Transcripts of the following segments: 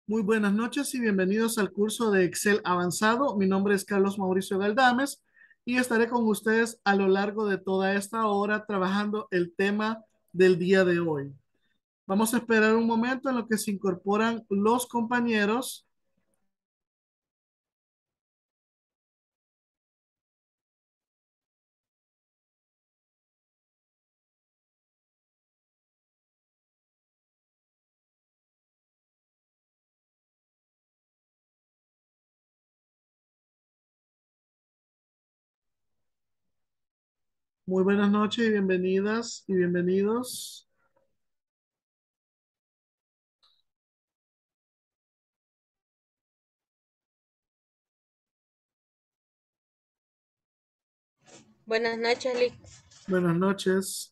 Muy buenas noches y bienvenidos al curso de Excel avanzado. Mi nombre es Carlos Mauricio Galdames y estaré con ustedes a lo largo de toda esta hora trabajando el tema del día de hoy. Vamos a esperar un momento en lo que se incorporan los compañeros. Muy buenas noches y bienvenidas y bienvenidos. Buenas noches, Lick. Buenas noches.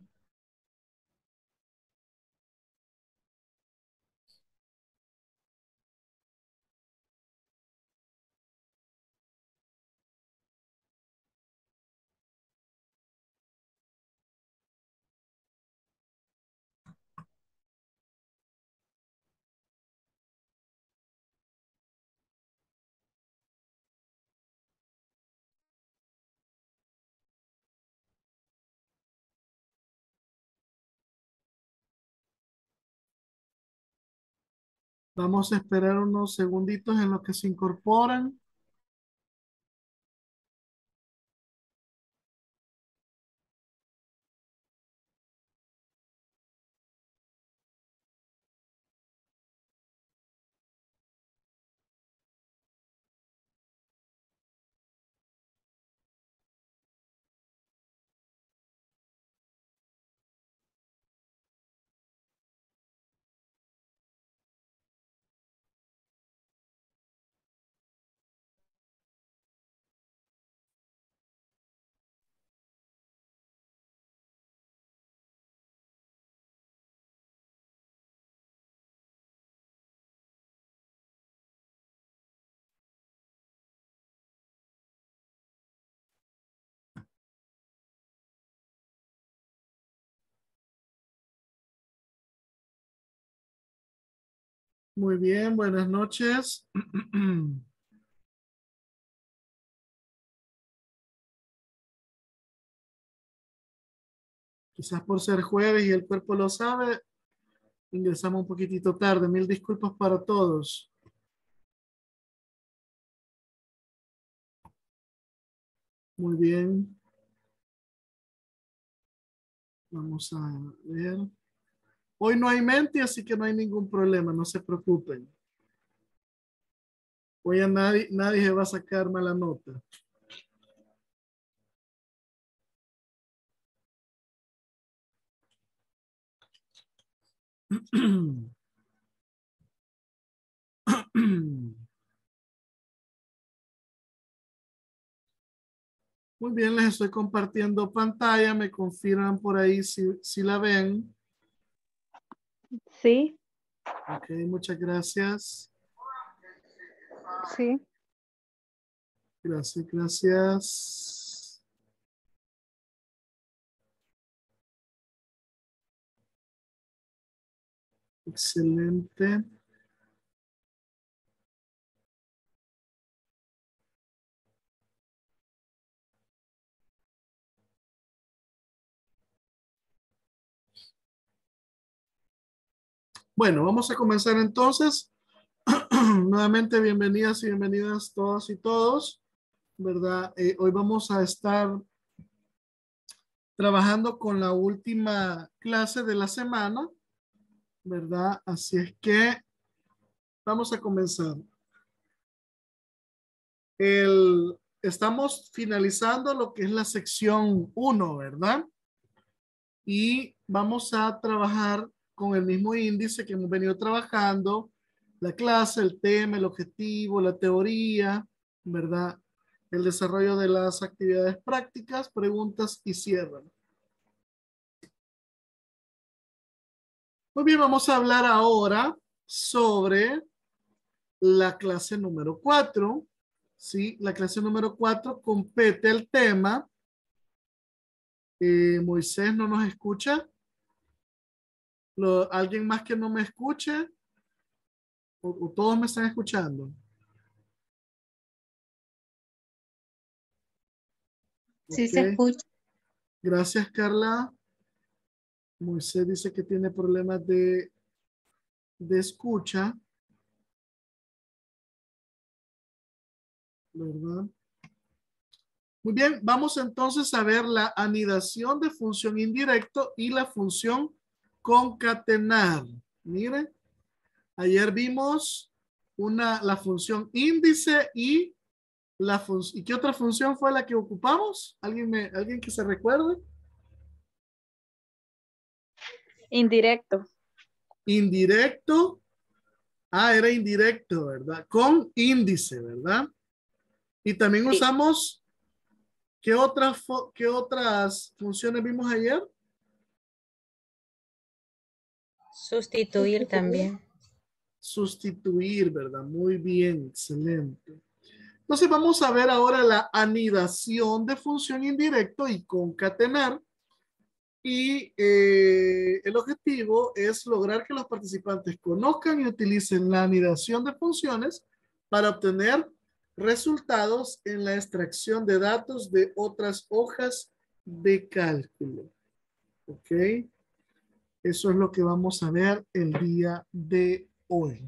Vamos a esperar unos segunditos en lo que se incorporan. Muy bien, buenas noches. Quizás por ser jueves y el cuerpo lo sabe, ingresamos un poquitito tarde. Mil disculpas para todos. Muy bien. Vamos a ver. Hoy no hay mente, así que no hay ningún problema. No se preocupen. Hoy a nadie se va a sacar mala nota. Muy bien, les estoy compartiendo pantalla. Me confirman por ahí si la ven. Sí, Ok, muchas gracias. sí. Gracias, gracias. Excelente. Bueno, vamos a comenzar entonces. Nuevamente, bienvenidas y bienvenidas todas y todos, ¿verdad? Hoy vamos a estar trabajando con la última clase de la semana, ¿verdad? Así es que vamos a comenzar. Estamos finalizando lo que es la sección uno, ¿verdad? Y vamos a trabajar con el mismo índice que hemos venido trabajando, la clase, el tema, el objetivo, la teoría, ¿verdad? El desarrollo de las actividades prácticas, preguntas y cierre. Muy bien, vamos a hablar ahora sobre la clase número 4. ¿Sí? La clase número 4 compete el tema. Moisés no nos escucha. ¿Alguien más que no me escuche? o todos me están escuchando? Sí Ok. se escucha. Gracias, Carla. Moisés dice que tiene problemas de escucha, ¿verdad? Muy bien, vamos entonces a ver la anidación de función indirecto y la función concatenar. Miren, ayer vimos la función índice y ¿y qué otra función fue la que ocupamos? ¿Alguien que se recuerde? Indirecto. Indirecto. Ah, era indirecto, ¿verdad? Con índice, ¿verdad? Y también Sí. usamos, qué otras funciones vimos ayer? Sustituir también. Sustituir, ¿verdad? Muy bien, excelente. Entonces vamos a ver ahora la anidación de función indirecto y concatenar. Y el objetivo es lograr que los participantes conozcan y utilicen la anidación de funciones para obtener resultados en la extracción de datos de otras hojas de cálculo. ¿Ok? Eso es lo que vamos a ver el día de hoy.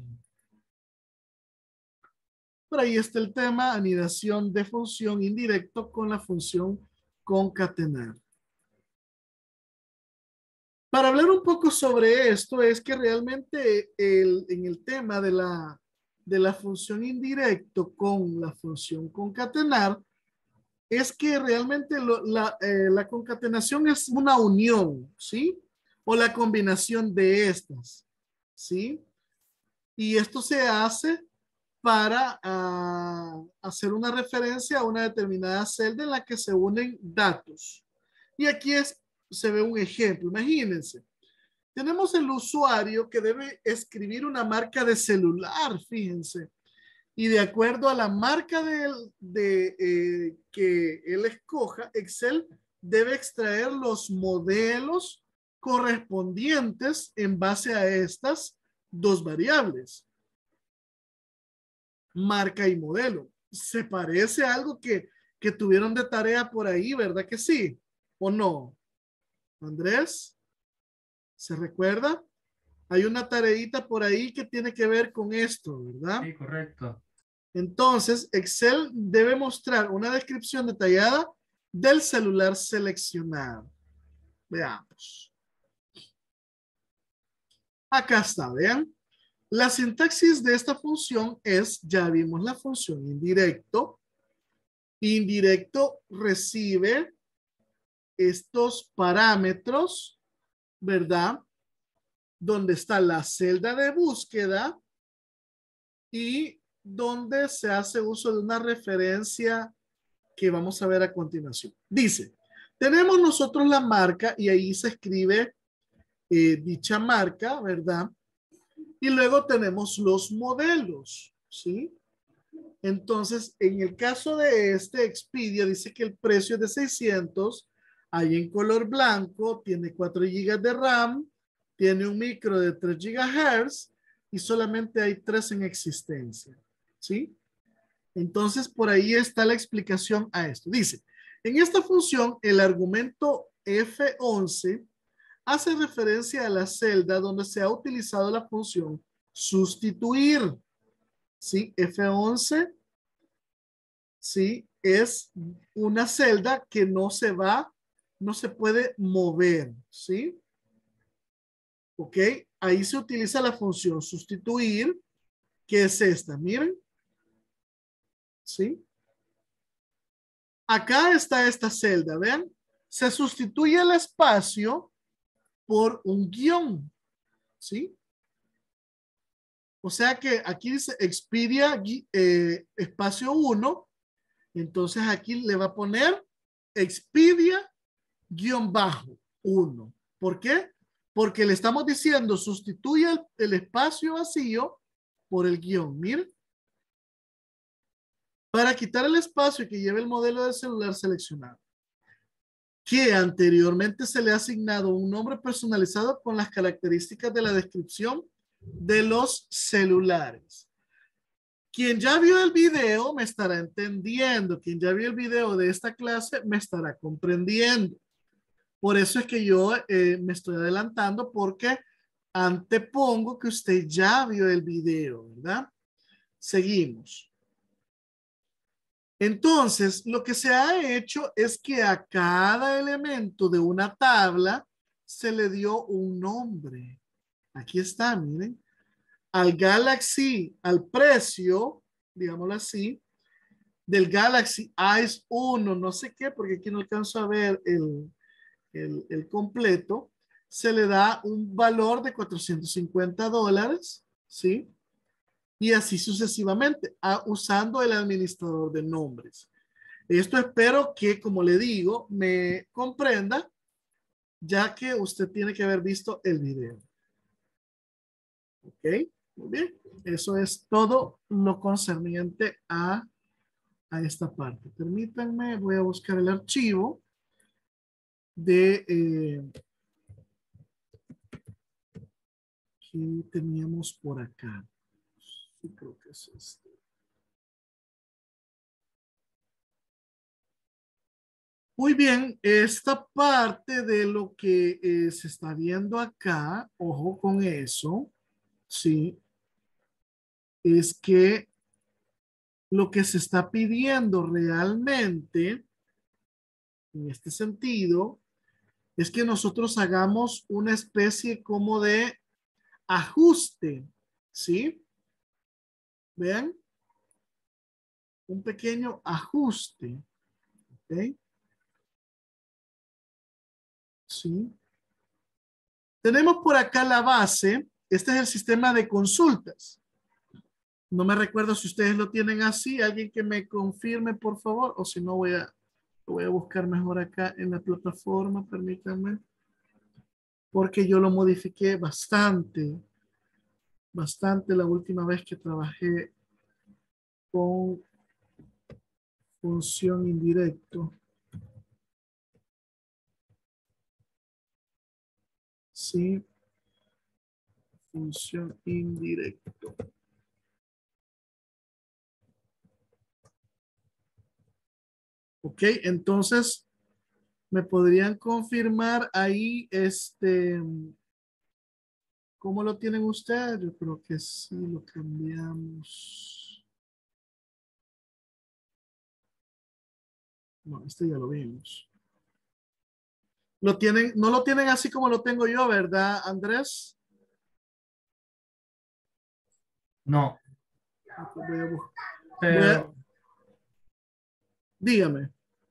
Por ahí está el tema, anidación de función indirecto con la función concatenar. Para hablar un poco sobre esto, es que realmente en el tema de la función indirecto con la función concatenar, es que realmente la concatenación es una unión, ¿sí? O la combinación de estas, ¿sí? Y esto se hace para hacer una referencia a una determinada celda en la que se unen datos. Y aquí se ve un ejemplo. Imagínense, tenemos el usuario que debe escribir una marca de celular, fíjense. Y de acuerdo a la marca que él escoja, Excel debe extraer los modelos correspondientes en base a estas dos variables, marca y modelo. Se parece a algo que tuvieron de tarea por ahí, ¿verdad que sí? ¿O no? Andrés, ¿se recuerda? Hay una tareita por ahí que tiene que ver con esto, ¿verdad? Sí, correcto. Entonces, Excel debe mostrar una descripción detallada del celular seleccionado. Veamos. Acá está, vean. La sintaxis de esta función es, ya vimos la función indirecto. Indirecto recibe estos parámetros, ¿verdad? Donde está la celda de búsqueda y donde se hace uso de una referencia que vamos a ver a continuación. Dice, tenemos nosotros la marca y ahí se escribe dicha marca, ¿verdad? Y luego tenemos los modelos, ¿sí? Entonces, en el caso de este Expedia, dice que el precio es de 600, hay en color blanco, tiene 4 GB de RAM, tiene un micro de 3 GHz y solamente hay 3 en existencia, ¿sí? Entonces, por ahí está la explicación a esto. Dice, en esta función, el argumento F11 hace referencia a la celda donde se ha utilizado la función sustituir. ¿Sí? F11, ¿sí? Es una celda que no se puede mover, ¿sí? ¿Ok? Ahí se utiliza la función sustituir, que es esta, miren. ¿Sí? Acá está esta celda, vean. Se sustituye el espacio por un guión, ¿sí? O sea que aquí dice Expedia espacio 1, entonces aquí le va a poner Expedia guión bajo 1. ¿Por qué? Porque le estamos diciendo sustituye el espacio vacío por el guión, miren. Para quitar el espacio que lleve el modelo de celular seleccionado, que anteriormente se le ha asignado un nombre personalizado con las características de la descripción de los celulares. Quien ya vio el video me estará entendiendo. Quien ya vio el video de esta clase me estará comprendiendo. Por eso es que yo me estoy adelantando porque antepongo que usted ya vio el video, ¿verdad? Seguimos. Entonces, lo que se ha hecho es que a cada elemento de una tabla se le dio un nombre. Aquí está, miren. Al Galaxy, al precio, digámoslo así, del Galaxy A1, no sé qué, porque aquí no alcanzo a ver el completo, se le da un valor de $450, ¿sí? Y así sucesivamente, usando el administrador de nombres. Esto espero que, como le digo, me comprenda, ya que usted tiene que haber visto el video. ¿Ok? Muy bien. Eso es todo lo concerniente a esta parte. Permítanme, voy a buscar el archivo de que teníamos por acá. Sí, creo que es este. Muy bien, esta parte de lo que se está viendo acá, ojo con eso, sí, es que lo que se está pidiendo realmente, en este sentido, es que nosotros hagamos una especie como de ajuste, ¿sí? Vean, un pequeño ajuste, ¿ok? Sí. Tenemos por acá la base. Este es el sistema de consultas. No me recuerdo si ustedes lo tienen así. Alguien que me confirme, por favor. O si no, voy a buscar mejor acá en la plataforma. Permítanme. Porque yo lo modifiqué bastante. Bastante la última vez que trabajé con función indirecto. Sí. Función indirecto. Ok, entonces me podrían confirmar ahí ¿cómo lo tienen ustedes? Yo creo que sí lo cambiamos. No, este ya lo vimos. Lo tienen, no lo tienen así como lo tengo yo, ¿verdad, Andrés? No, Voy a buscar. pero Dígame.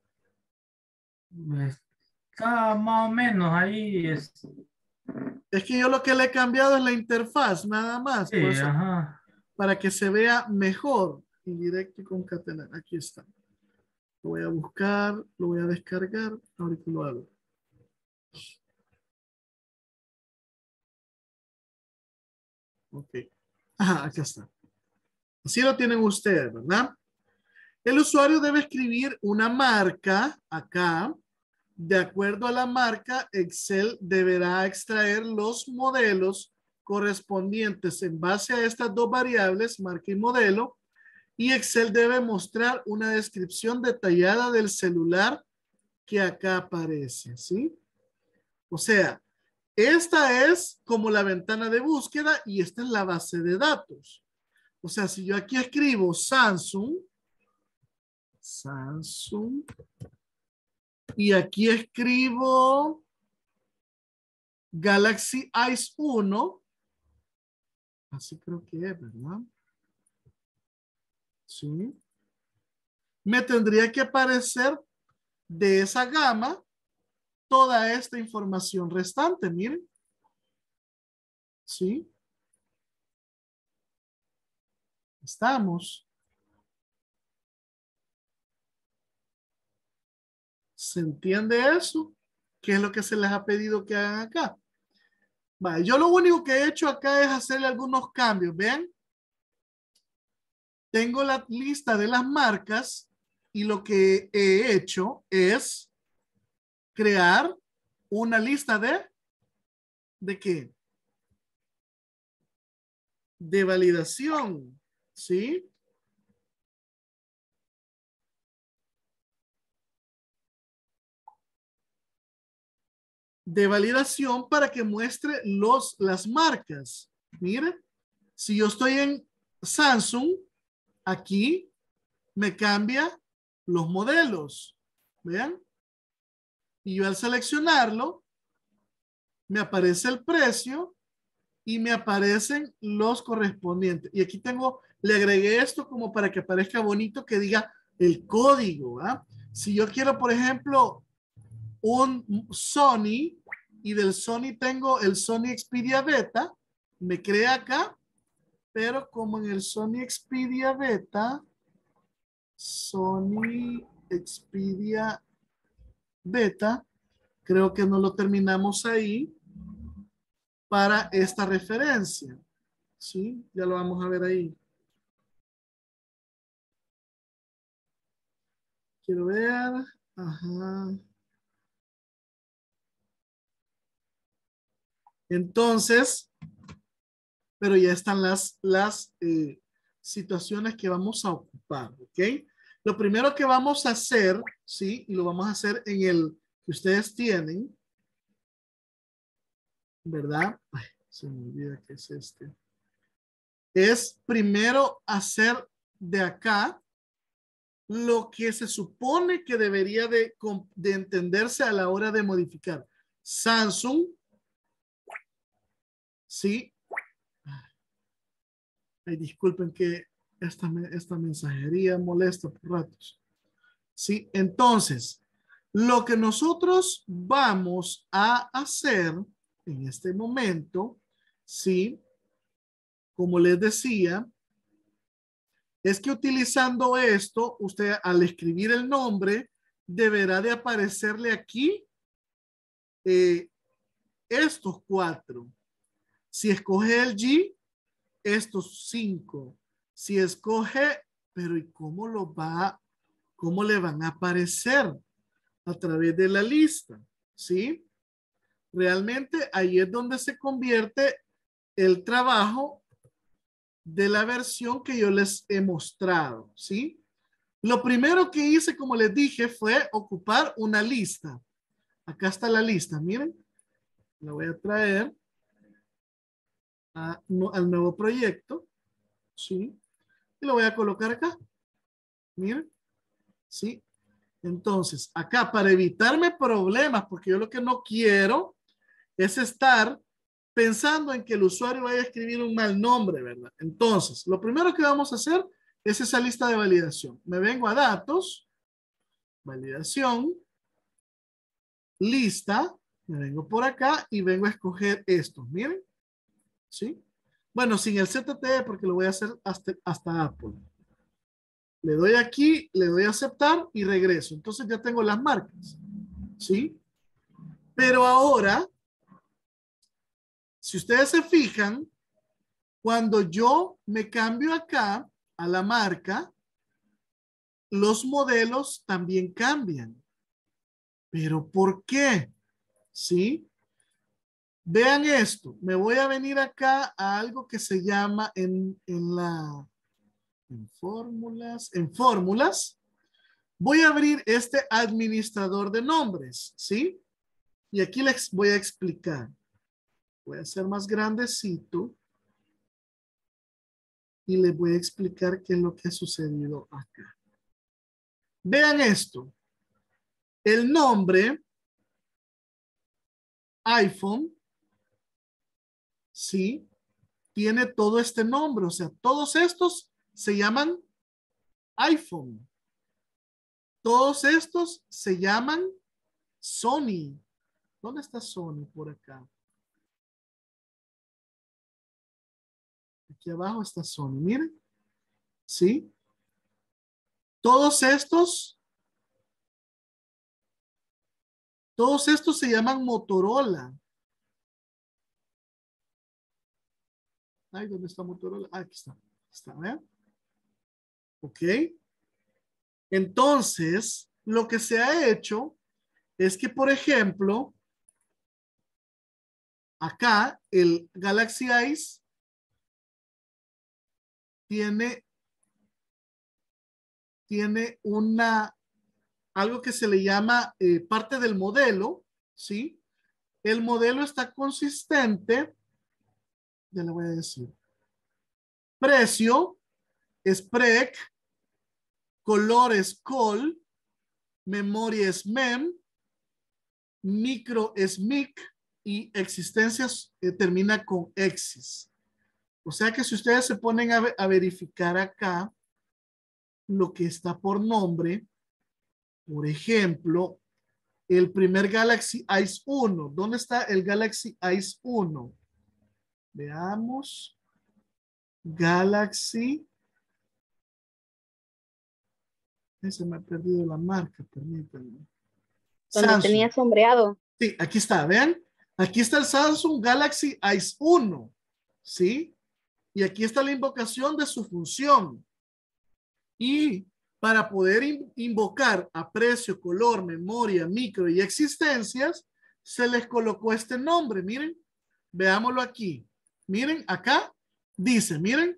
está más o menos ahí. Es que yo lo que le he cambiado es la interfaz, nada más. Por Sí, eso, ajá. para que se vea mejor. Indirecto y concatenar. Aquí está. Lo voy a buscar, lo voy a descargar. Ahorita lo hago. Ok. Ajá, acá está. Así lo tienen ustedes, ¿verdad? El usuario debe escribir una marca acá. De acuerdo a la marca, Excel deberá extraer los modelos correspondientes en base a estas dos variables, marca y modelo, y Excel debe mostrar una descripción detallada del celular que acá aparece, ¿sí? O sea, esta es como la ventana de búsqueda y esta es la base de datos. O sea, si yo aquí escribo Samsung, y aquí escribo Galaxy A1, así creo que es, ¿verdad? Sí. Me tendría que aparecer de esa gama toda esta información restante, miren. Sí. Estamos. ¿Se entiende eso? ¿Qué es lo que se les ha pedido que hagan acá? Vale, yo lo único que he hecho acá es hacerle algunos cambios. ¿Ven? Tengo la lista de las marcas y lo que he hecho es crear una lista ¿de qué? de validación, ¿sí? De validación para que muestre las marcas. Mire, si yo estoy en Samsung, aquí me cambia los modelos. Vean. Y yo al seleccionarlo, me aparece el precio y me aparecen los correspondientes. Y aquí tengo, le agregué esto como para que aparezca bonito, que diga el código. ¿Ah? Si yo quiero, por ejemplo, un Sony y del Sony tengo el Sony Xperia Beta, me crea acá, pero como en el Sony Xperia Beta, Sony Xperia Beta, creo que no lo terminamos ahí para esta referencia. ¿Sí? Ya lo vamos a ver ahí. Quiero ver. Ajá. Entonces, pero ya están las situaciones que vamos a ocupar, ¿ok? Lo primero que vamos a hacer, ¿sí? Y lo vamos a hacer en el que ustedes tienen, ¿verdad? Ay, se me olvida que es este. Es primero hacer de acá lo que se supone que debería de entenderse a la hora de modificar. Samsung, ¿sí? Ay, disculpen que esta mensajería molesta por ratos. ¿Sí? Entonces, lo que nosotros vamos a hacer en este momento, ¿sí? Como les decía, es que utilizando esto, usted al escribir el nombre, deberá de aparecerle aquí estos 4. Si escoge el G, estos 5. Si escoge, pero ¿y cómo cómo le van a aparecer? A través de la lista, ¿sí? Realmente ahí es donde se convierte el trabajo de la versión que yo les he mostrado, ¿sí? Lo primero que hice, como les dije, fue ocupar una lista. Acá está la lista, miren. La voy a traer al nuevo proyecto, ¿sí? Y lo voy a colocar acá. Miren, ¿sí? Entonces, acá para evitarme problemas, porque yo lo que no quiero es estar pensando en que el usuario vaya a escribir un mal nombre, ¿verdad? Entonces, lo primero que vamos a hacer es esa lista de validación. Me vengo a datos, validación, lista, me vengo por acá y vengo a escoger estos, miren, ¿sí? Bueno, sin el ZTE porque lo voy a hacer hasta Apple. Le doy aquí, le doy a aceptar y regreso. Entonces ya tengo las marcas, ¿sí? Pero ahora, si ustedes se fijan, cuando yo me cambio acá a la marca, los modelos también cambian. ¿Pero por qué? ¿Sí? Vean esto. Me voy a venir acá a algo que se llama en fórmulas. Voy a abrir este administrador de nombres, ¿sí? Y aquí les voy a explicar. Voy a hacer más grandecito y les voy a explicar qué es lo que ha sucedido acá. Vean esto. El nombre iPhone, ¿sí? Tiene todo este nombre. O sea, todos estos se llaman iPhone. Todos estos se llaman Sony. ¿Dónde está Sony? Por acá. Aquí abajo está Sony. Miren. ¿Sí? Todos estos se llaman Motorola. Ay, ¿dónde está Motorola? Ah, aquí está. Está, ¿vean? Ok. Entonces, lo que se ha hecho es que, por ejemplo, acá el Galaxy Ice tiene algo que se le llama parte del modelo, ¿sí? El modelo está consistente, ya le voy a decir. Precio es PREC, color es COL, memoria es MEM, micro es MIC y existencias termina con EXIS. O sea que si ustedes se ponen a verificar acá lo que está por nombre, por ejemplo, el primer Galaxy Ice 1. ¿Dónde está el Galaxy Ice 1? Veamos. Galaxy. Se me ha perdido la marca, permítanme. Donde Samsung. tenía sombreado. Sí, aquí está, vean. Aquí está el Samsung Galaxy Ice 1. ¿Sí? Y aquí está la invocación de su función. Y para poder invocar a precio, color, memoria, micro y existencias, se les colocó este nombre. Miren, veámoslo aquí. Miren, acá dice, miren,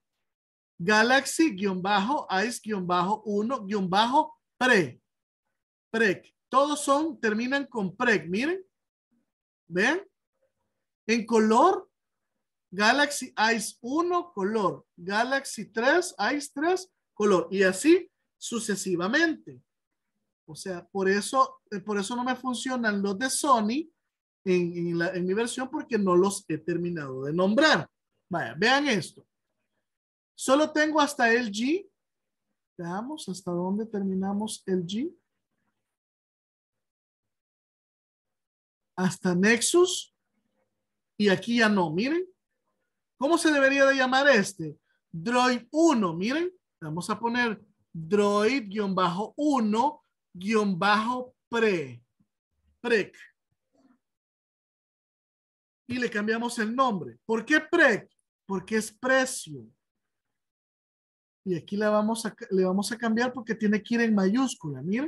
Galaxy-Ice-1-Prec. Prec. Todos terminan con Prec. Miren, ¿ven? En color, Galaxy Ice 1, color. Galaxy 3, Ice 3, color. Y así sucesivamente. O sea, por eso no me funcionan los de Sony en mi versión porque no los he terminado de nombrar. Vaya, vean esto. Solo tengo hasta el G. Veamos hasta dónde terminamos el G. Hasta Nexus. Y aquí ya no, miren. ¿Cómo se debería de llamar este? Droid 1, miren. Vamos a poner Droid-1-Prec. Y le cambiamos el nombre. ¿Por qué Prec? Porque es precio. Y aquí le vamos a cambiar porque tiene que ir en mayúscula. Miren.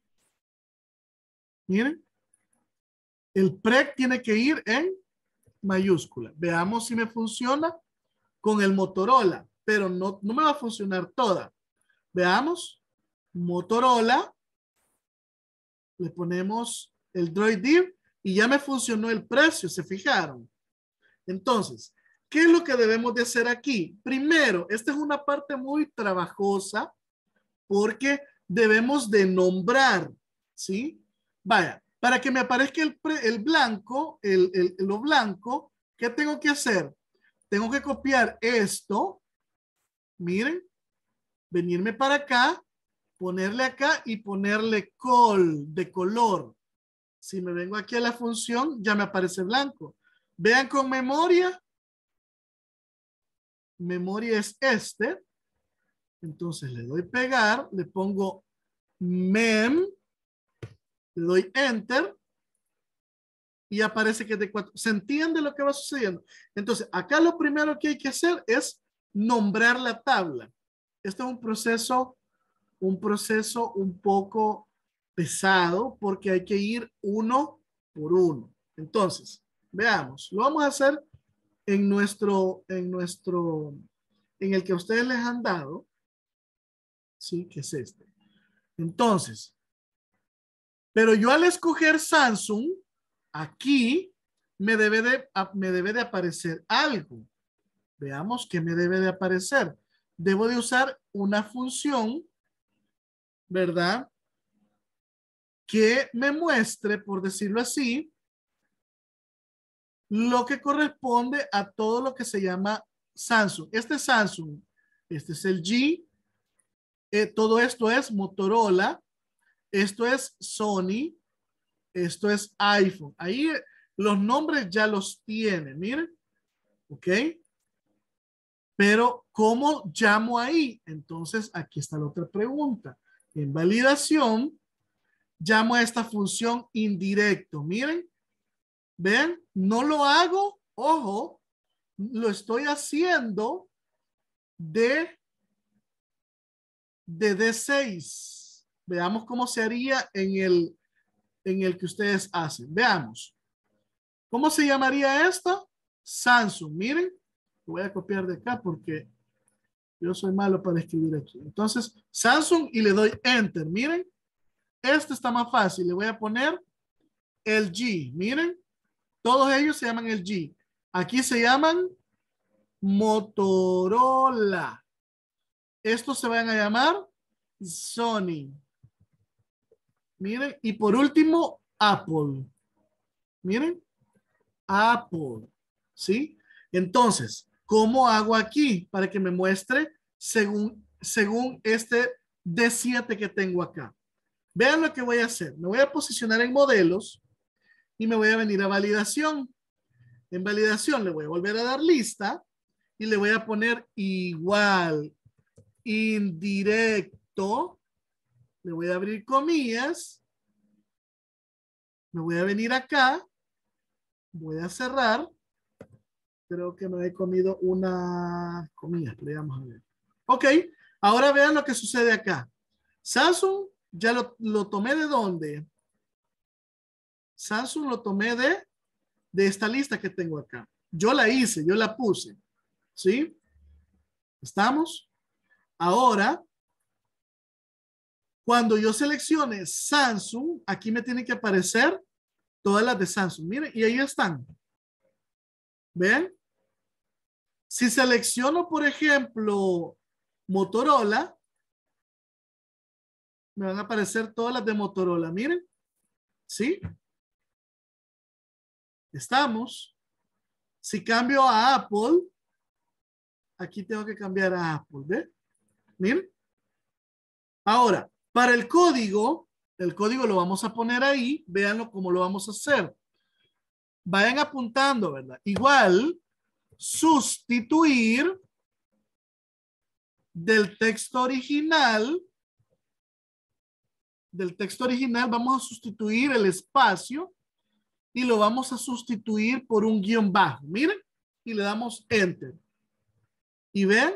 Miren. El Prec tiene que ir en mayúscula. Veamos si me funciona con el Motorola. Pero no me va a funcionar toda. Veamos. Motorola. Le ponemos el Droid Div y ya me funcionó el precio. ¿Se fijaron? Entonces, ¿qué es lo que debemos de hacer aquí? Primero, esta es una parte muy trabajosa porque debemos de nombrar, ¿sí? Vaya, para que me aparezca el blanco, lo blanco, ¿qué tengo que hacer? Tengo que copiar esto, miren, venirme para acá, ponerle acá y ponerle col, de color. Si me vengo aquí a la función, ya me aparece blanco. Vean con memoria. Memoria es este. Entonces le doy pegar, le pongo mem, le doy enter y aparece que es de 4. ¿Se entiende lo que va sucediendo? Entonces, acá lo primero que hay que hacer es nombrar la tabla. Este es un proceso un poco pesado porque hay que ir uno por uno. Entonces, veamos, lo vamos a hacer en el que ustedes les han dado, sí, que es este. Entonces, pero yo al escoger Samsung, aquí me debe de aparecer algo. Veamos qué me debe de aparecer. Debo de usar una función, ¿verdad? Que me muestre, por decirlo así, lo que corresponde a todo lo que se llama Samsung. Este es Samsung, este es el G, todo esto es Motorola, esto es Sony, esto es iPhone. Ahí los nombres ya los tiene, miren, ¿ok? Pero ¿cómo llamo ahí? Entonces aquí está la otra pregunta. En validación, llamo a esta función indirecto. Miren, ven, no lo hago, ojo, lo estoy haciendo de D6. Veamos cómo se haría en el que ustedes hacen. Veamos. ¿Cómo se llamaría esto? Samsung. Miren, lo voy a copiar de acá porque Yo soy malo para escribir aquí. Entonces, Samsung y le doy Enter. Miren, este está más fácil. Le voy a poner el G. Miren, todos ellos se llaman el G. Aquí se llaman Motorola. Estos se van a llamar Sony. Miren, y por último, Apple. Miren, Apple. ¿Sí? Entonces, ¿cómo hago aquí para que me muestre según este D7 que tengo acá? Vean lo que voy a hacer. Me voy a posicionar en modelos y me voy a venir a validación. En validación le voy a volver a dar lista y le voy a poner igual, indirecto. Le voy a abrir comillas. Me voy a venir acá. Voy a cerrar. Creo que me he comido una comida. Pero vamos a ver. Ok. Ahora vean lo que sucede acá. Samsung ya lo tomé de dónde. Samsung lo tomé de esta lista que tengo acá. Yo la hice, yo la puse. ¿Sí? ¿Estamos? Ahora, cuando yo seleccione Samsung, aquí me tienen que aparecer todas las de Samsung. Miren, y ahí están. ¿Ven? Si selecciono, por ejemplo, Motorola, me van a aparecer todas las de Motorola. Miren. ¿Sí? Estamos. Si cambio a Apple, aquí tengo que cambiar a Apple. ¿Ve? Miren. Ahora, para el código lo vamos a poner ahí. Véanlo cómo lo vamos a hacer. Vayan apuntando, ¿verdad? Igual, sustituir del texto original. Del texto original vamos a sustituir el espacio y lo vamos a sustituir por un guión bajo. Miren, y le damos Enter. Y ven,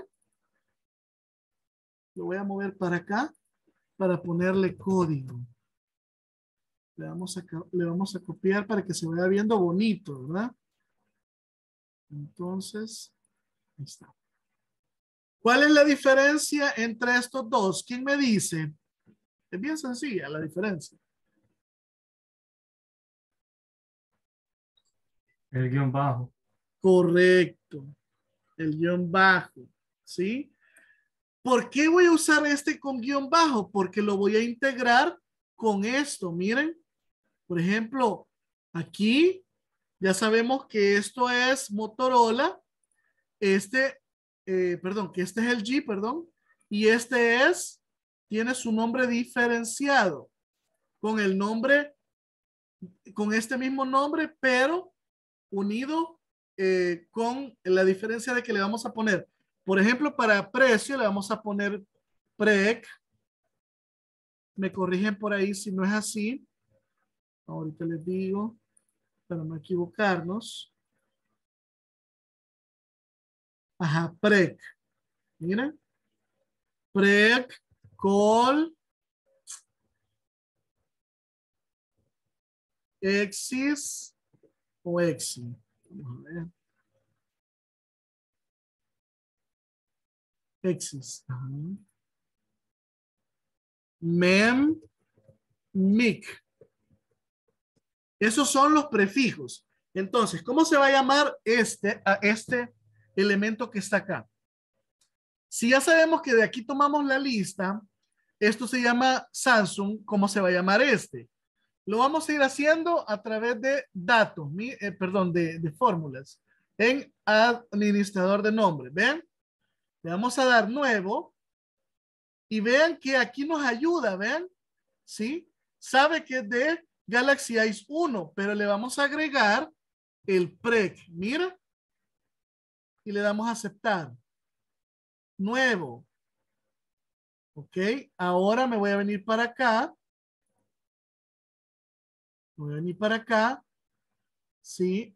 lo voy a mover para acá para ponerle código. Le vamos a copiar para que se vaya viendo bonito, ¿verdad? Entonces, ahí está. ¿Cuál es la diferencia entre estos dos? ¿Quién me dice? Es bien sencilla la diferencia. El guión bajo. Correcto. El guión bajo. ¿Sí? ¿Por qué voy a usar este con guión bajo? Porque lo voy a integrar con esto. Miren, por ejemplo, aquí ya sabemos que esto es Motorola. Que este es el G, perdón. Y tiene su nombre diferenciado con el nombre, con este mismo nombre, pero unido con la diferencia de que le vamos a poner, por ejemplo, para precio le vamos a poner PREC. Me corrigen por ahí si no es así. Ahorita les digo, para no equivocarnos. Ajá, PREC. Miren. PREC, call, exis o exi. Vamos a ver. Exis. Ajá. Mem, mic. Esos son los prefijos. Entonces, ¿cómo se va a llamar a este elemento que está acá? Si ya sabemos que de aquí tomamos la lista, esto se llama Samsung, ¿cómo se va a llamar este? Lo vamos a ir haciendo a través de datos, de fórmulas en administrador de nombre. ¿Ven? Le vamos a dar nuevo y vean que aquí nos ayuda, ¿ven? ¿Sí? Sabe que es de Galaxy Ice 1, pero le vamos a agregar el PREC. Mira. Y le damos a aceptar. Nuevo. Ok. Ahora me voy a venir para acá. Voy a venir para acá. Sí.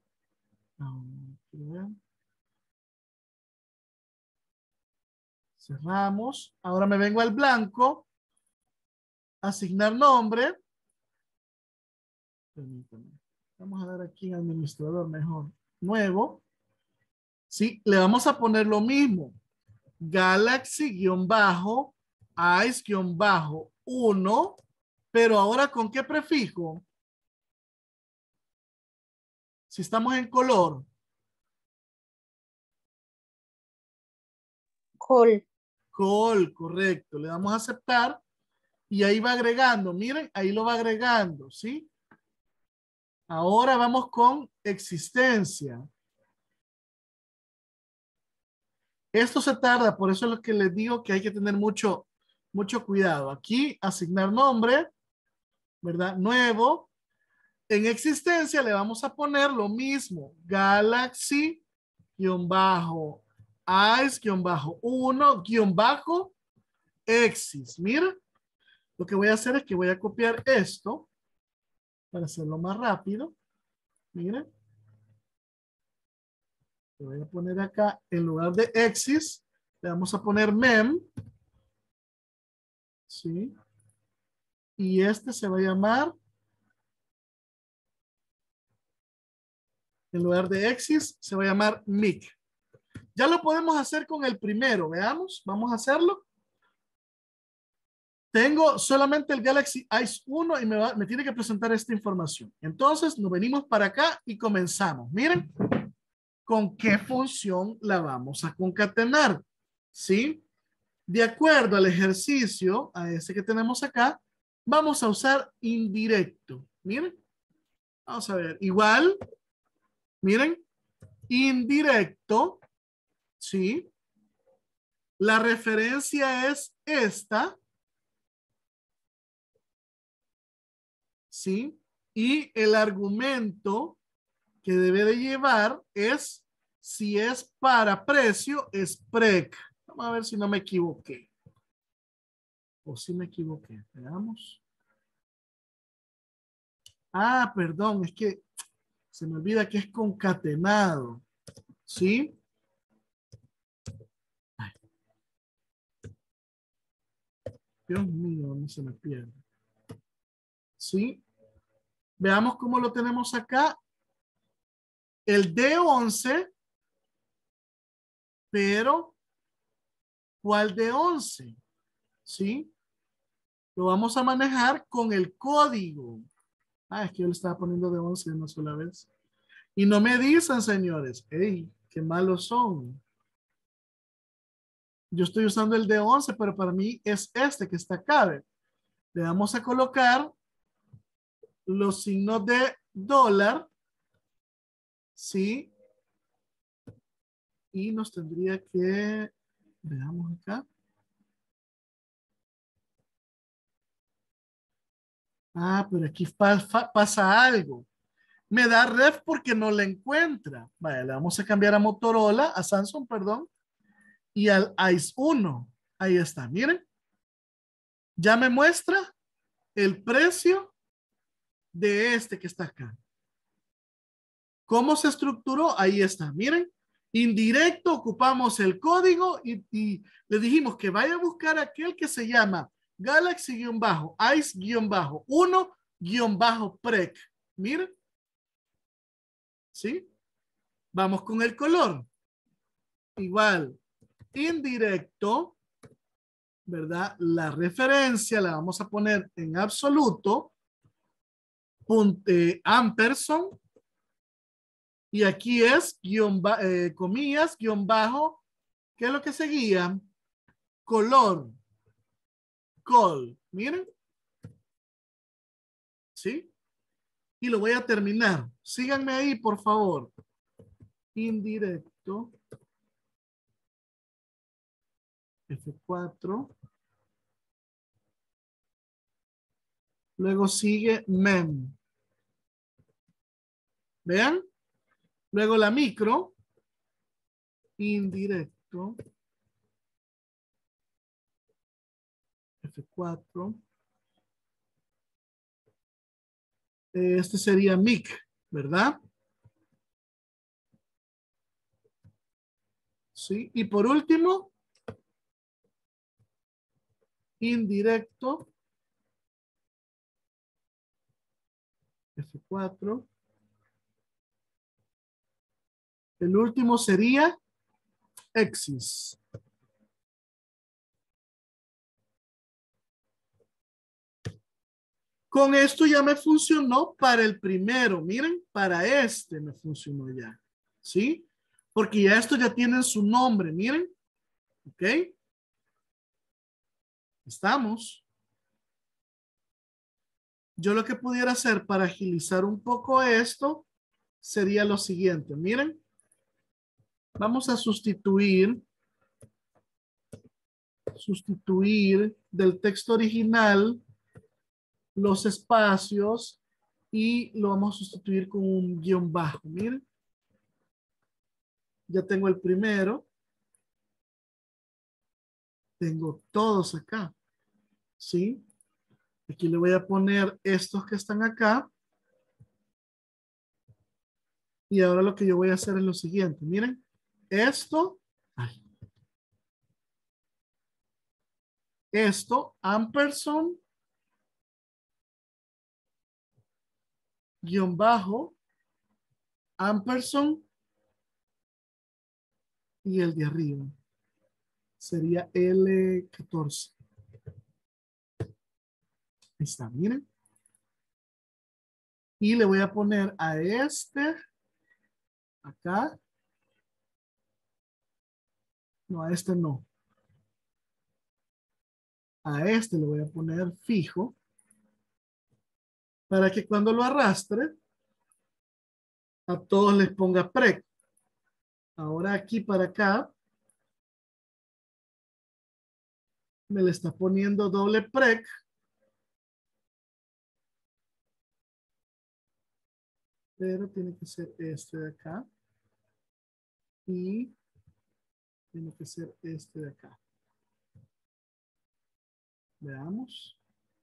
Cerramos. Ahora me vengo al blanco. Asignar nombre. Permítame. Vamos a dar aquí en administrador mejor. Nuevo. Sí, le vamos a poner lo mismo. Galaxy-Ice-1, pero ahora ¿con qué prefijo? Si estamos en color. Col. Col, correcto. Le damos a aceptar y ahí va agregando. Miren, ahí lo va agregando, ¿sí? Ahora vamos con existencia. Esto se tarda, por eso es lo que les digo que hay que tener mucho cuidado. Aquí, asignar nombre, ¿verdad? Nuevo. En existencia le vamos a poner lo mismo. Galaxy-Ice-1-Exis. Mira, lo que voy a hacer es que voy a copiar esto para hacerlo más rápido. Miren. Lo voy a poner acá, en lugar de exis, le vamos a poner mem. ¿Sí? Y este se va a llamar, en lugar de exis, se va a llamar mic. Ya lo podemos hacer con el primero, veamos, vamos a hacerlo. Tengo solamente el Galaxy Ice 1 y me tiene que presentar esta información. Entonces nos venimos para acá y comenzamos. Miren, ¿con qué función la vamos a concatenar? ¿Sí? De acuerdo al ejercicio, a ese que tenemos acá, vamos a usar indirecto. Miren, vamos a ver, igual, miren, indirecto, ¿sí? La referencia es esta, ¿sí? Y el argumento que debe de llevar es, si es para precio, es PREC. Vamos a ver si no me equivoqué. O si me equivoqué. Veamos. Ah, perdón, es que se me olvida que es concatenado. ¿Sí? Ay. Dios mío, no se me pierde. ¿Sí? Veamos cómo lo tenemos acá. El D11, pero ¿cuál D11? ¿Sí? Lo vamos a manejar con el código. Ah, es que yo le estaba poniendo D11 una sola vez. Y no me dicen, señores, hey, qué malos son. Yo estoy usando el D11, pero para mí es este que está acá. Le vamos a colocar los signos de dólar, ¿sí? Y nos tendría que, veamos acá. Ah, pero aquí pasa algo. Me da ref porque no la encuentra. Vaya, le vamos a cambiar a Motorola, a Samsung, perdón, y al Ice 1. Ahí está, miren. Ya me muestra el precio de este que está acá. ¿Cómo se estructuró? Ahí está, miren. Indirecto, ocupamos el código y le dijimos que vaya a buscar aquel que se llama Galaxy-Ice-1-PREC. Miren. ¿Sí? Vamos con el color. Igual, indirecto, ¿verdad? La referencia la vamos a poner en absoluto, ampersand, y aquí es comillas, guión bajo, ¿qué es lo que seguía? Color, col, miren, ¿sí? Y lo voy a terminar. Síganme ahí, por favor. Indirecto, F4. Luego sigue mem. ¿Vean? Luego la micro, indirecto, F4. Este sería mic, ¿verdad? Sí. Y por último, indirecto, F4. El último sería exis. Con esto ya me funcionó para el primero. Miren, para este me funcionó ya. ¿Sí? Porque ya esto ya tienen su nombre. Miren. ¿Ok? Estamos. Yo lo que pudiera hacer para agilizar un poco esto sería lo siguiente. Miren. Vamos a sustituir del texto original los espacios y lo vamos a sustituir con un guión bajo. Miren. Ya tengo el primero. Tengo todos acá. ¿Sí? Aquí le voy a poner estos que están acá. Y ahora lo que yo voy a hacer es lo siguiente. Miren. Esto. Ay. Esto. Ampersand. Guión bajo. Ampersand. Y el de arriba. Sería L14. Ahí está, miren. Y le voy a poner a este acá. No, a este no. A este le voy a poner fijo. Para que cuando lo arrastre, a todos les ponga prec. Ahora aquí para acá, me le está poniendo doble prec. Pero tiene que ser este de acá. Y tiene que ser este de acá. Veamos.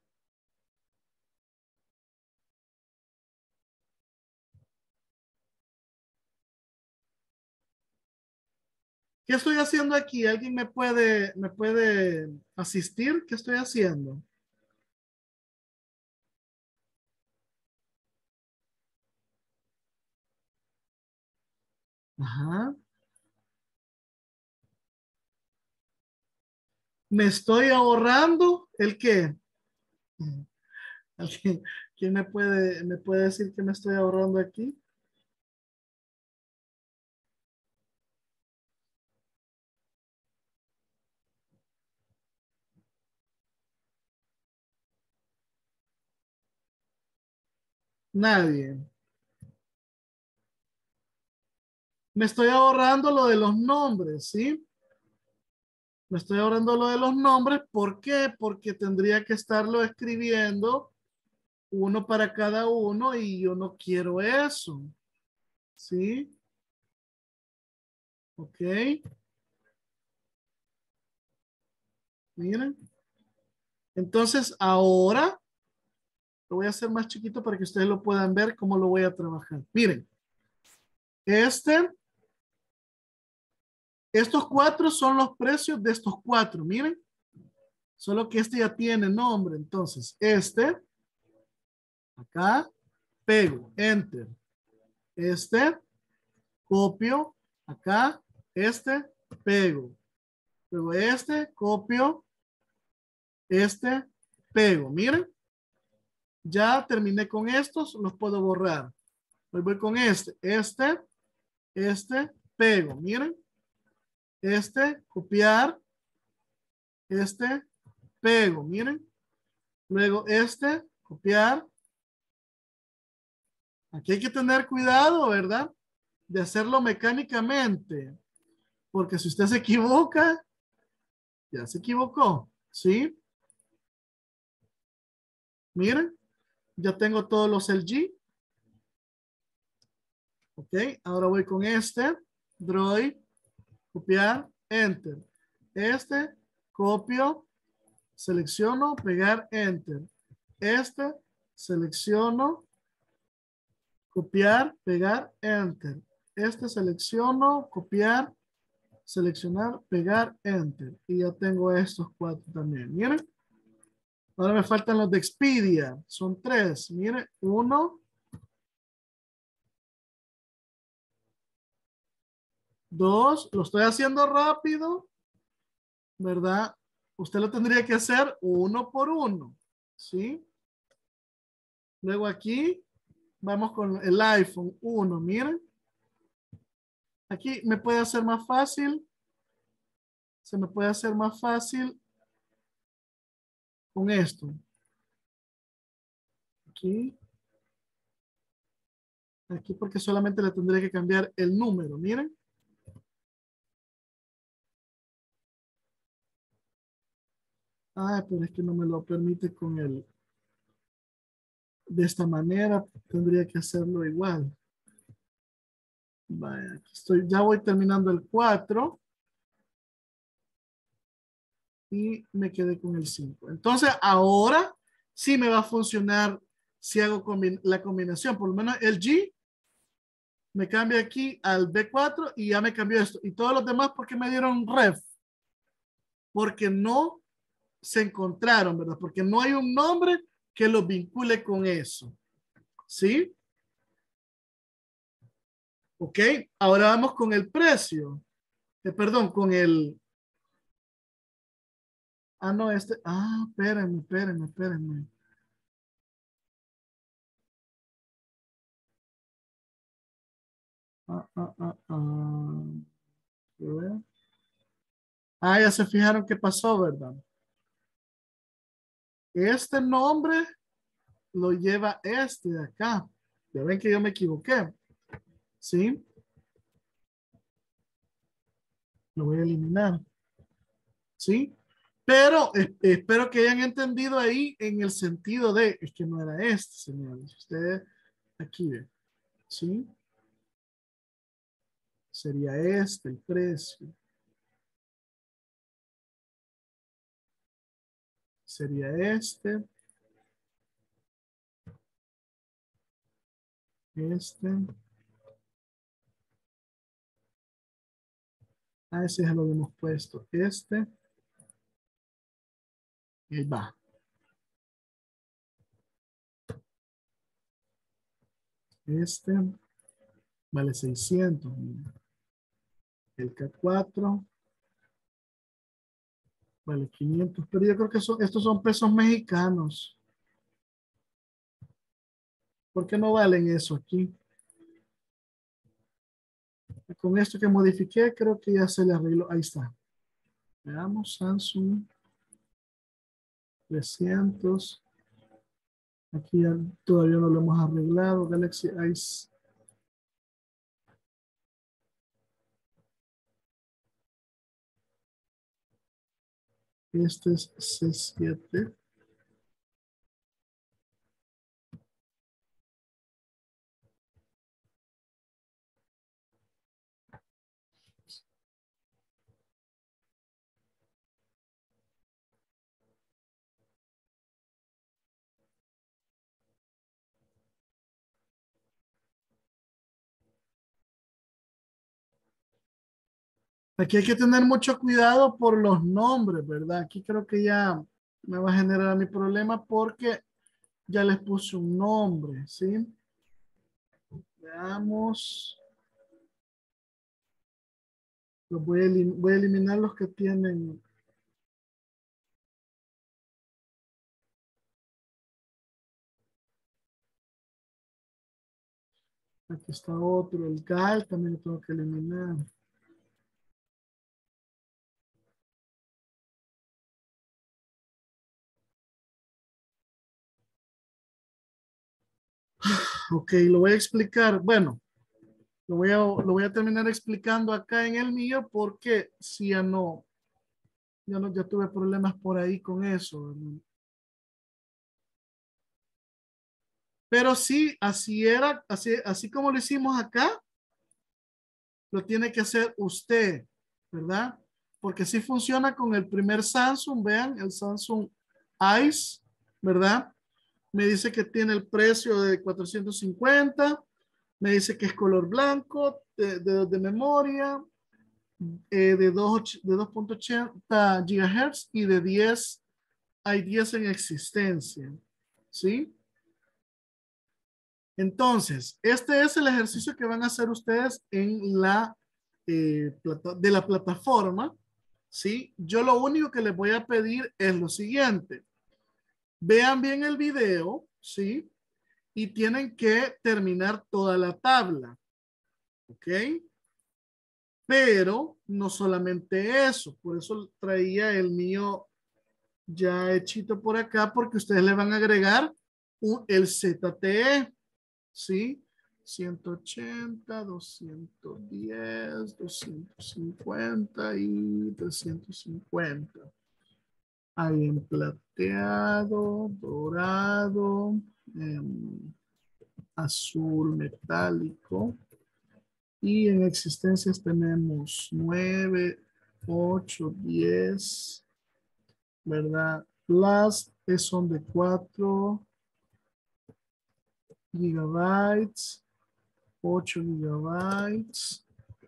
¿Qué estoy haciendo aquí? ¿Alguien me puede asistir? ¿Qué estoy haciendo? Ajá. ¿Me estoy ahorrando el qué? ¿Alguien, quién me puede decir que me estoy ahorrando aquí? Nadie. Me estoy ahorrando lo de los nombres, ¿sí? Me estoy ahorrando lo de los nombres. ¿Por qué? Porque tendría que estarlo escribiendo uno para cada uno y yo no quiero eso. ¿Sí? Ok. Miren. Entonces ahora lo voy a hacer más chiquito para que ustedes lo puedan ver cómo lo voy a trabajar. Miren. Estos cuatro son los precios de estos cuatro. Miren. Solo que este ya tiene nombre. Entonces, acá, pego, enter. Copio, acá, pego. Luego copio, pego. Miren, ya terminé con estos, los puedo borrar. Voy con pego. Miren, copiar, pego. Miren, luego copiar. Aquí hay que tener cuidado, ¿verdad? De hacerlo mecánicamente. Porque si usted se equivoca, ya se equivocó. ¿Sí? Miren, ya tengo todos los LG. Ok, ahora voy con Droid, copiar, enter. Copio, selecciono, pegar, enter. Selecciono, copiar, pegar, enter. Selecciono, copiar, seleccionar, pegar, enter. Y ya tengo estos cuatro también. Miren. Ahora me faltan los de Expedia. Son 3. Miren. 1, 2. Lo estoy haciendo rápido. ¿Verdad? Usted lo tendría que hacer uno por uno. ¿Sí? Luego aquí vamos con el iPhone 1, miren. Aquí me puede hacer más fácil. Se me puede hacer más fácil con esto. Aquí. Aquí porque solamente le tendré que cambiar el número, miren. Ah, pero es que no me lo permite con el... De esta manera tendría que hacerlo igual. Vaya, aquí estoy, ya voy terminando el 4. Y me quedé con el 5. Entonces ahora sí me va a funcionar si hago la combinación. Por lo menos el G me cambia aquí al B4 y ya me cambió esto. Y todos los demás, ¿por qué me dieron ref? Porque no se encontraron, ¿verdad? Porque no hay un nombre que los vincule con eso. ¿Sí? Ok, ahora vamos con el precio. Perdón, con el... Ah, no, este... Ah, espérenme. Quiero ver. Ah, ya se fijaron qué pasó, ¿verdad? Este nombre lo lleva este de acá. Ya ven que yo me equivoqué. ¿Sí? Lo voy a eliminar. ¿Sí? Pero espero que hayan entendido ahí en el sentido de, es que no era este, señores. Ustedes aquí ven. ¿Sí? Sería este el precio. Sería este. Este. Ah, ese ya lo habíamos puesto. Este. Y ahí va. Este. Vale 600. El K4. Vale 500. Pero yo creo que estos son pesos mexicanos. ¿Por qué no valen eso aquí? Con esto que modifiqué, creo que ya se le arregló. Ahí está. Veamos, Samsung 300. Aquí ya todavía no lo hemos arreglado. Galaxy Ice. Este es C7. Aquí hay que tener mucho cuidado por los nombres, ¿verdad? Aquí creo que ya me va a generar mi problema porque ya les puse un nombre, ¿sí? Veamos. Voy a eliminar los que tienen. Aquí está otro, el GAL, también lo tengo que eliminar. Ok, lo voy a explicar. Bueno, lo voy a terminar explicando acá en el mío porque si ya tuve problemas por ahí con eso. ¿Verdad? Pero sí, así era, así como lo hicimos acá, lo tiene que hacer usted, ¿verdad? Porque sí funciona con el primer Samsung, vean, el Samsung Ice, ¿verdad? Me dice que tiene el precio de 450, me dice que es color blanco, de memoria, de 2.80 GHz y de 10, hay 10 en existencia, ¿sí? Entonces, este es el ejercicio que van a hacer ustedes en de la plataforma, ¿sí? Yo lo único que les voy a pedir es lo siguiente. Vean bien el video, ¿sí? y tienen que terminar toda la tabla. ¿Ok? Pero no solamente eso, por eso traía el mío ya hechito por acá, porque ustedes le van a agregar el ZTE, ¿sí? 180, 210, 250 y 350. Hay en plateado, dorado, azul metálico. Y en existencias tenemos 9, 8, 10, ¿verdad? Las son de 4 gigabytes, 8 gigabytes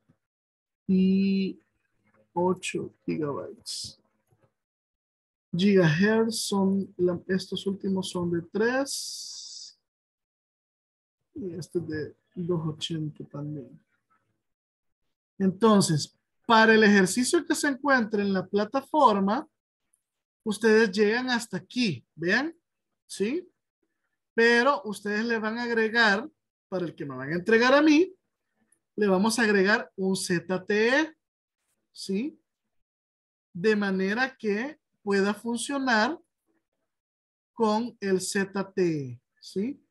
y 8 gigabytes. Gigahertz son, estos últimos son de 3 y este de 280 también. Entonces, para el ejercicio que se encuentra en la plataforma, ustedes llegan hasta aquí, ¿vean? ¿Sí? Pero ustedes le van a agregar, para el que me van a entregar a mí, le vamos a agregar un ZTE, ¿sí? De manera que pueda funcionar con el ZTE, ¿sí?